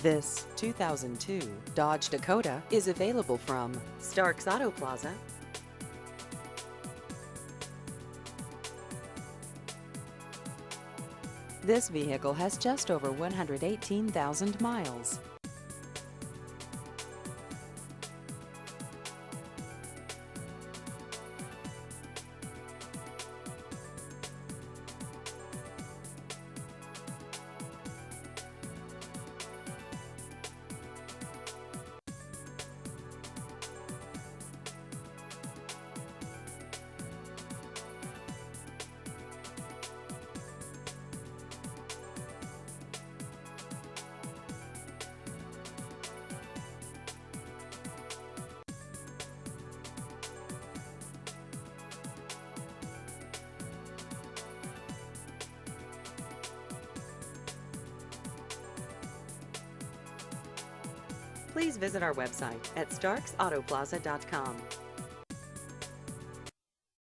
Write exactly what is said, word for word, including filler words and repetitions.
This two thousand two Dodge Dakota is available from Starks Auto Plaza. This vehicle has just over one hundred eighteen thousand miles. Please visit our website at starks auto plaza dot com.